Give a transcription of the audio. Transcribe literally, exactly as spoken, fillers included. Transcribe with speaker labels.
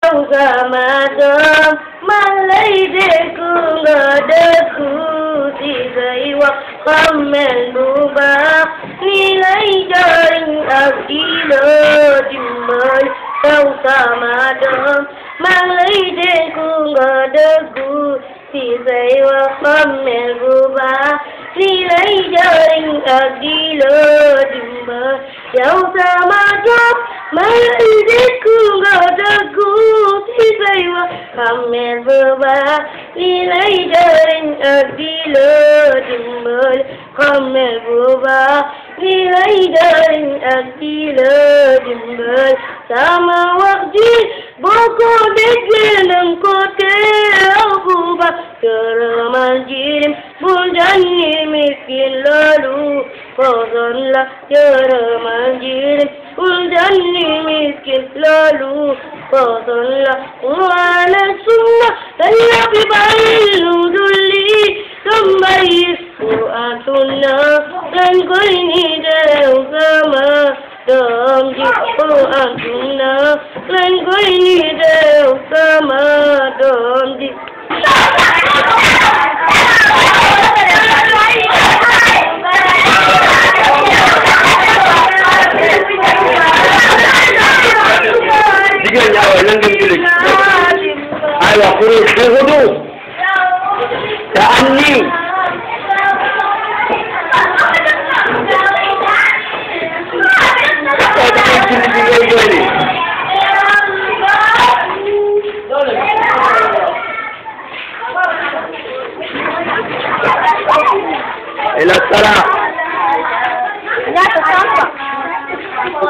Speaker 1: Ramadan malai kunga deku tizai wa kamel buba nilai jaring abdilo dimmal Ramadan malai kunga deku tizai wa kamel buba nilai jaring abdilo dimmal Ramadan malai kunga deku tizai wa kamel buba nilai jaring abdilo dimmal kamel buba nilai jaring abdilo dimmal sama waktu boko degelang kote buba kermanjirim bunjani miskin lalu kozonlah kermanjirim bunjani miskin lalu kozonlah wala sunnah tapi bayu duli kembali Quran sunnah dan ini jauh sama damji Quran sunnah dan ini jauh sama damji Tiga nyawa yang dimiliki. Ayo kurus berwudu. Ta'anni. إلى الصلاة